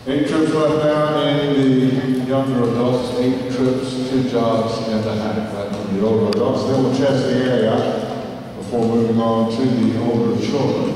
8 trips left now in the younger adults, 8 trips, 2 jogs, and a hack left in the older adults. Then we'll test the Ariat before moving on to the older children.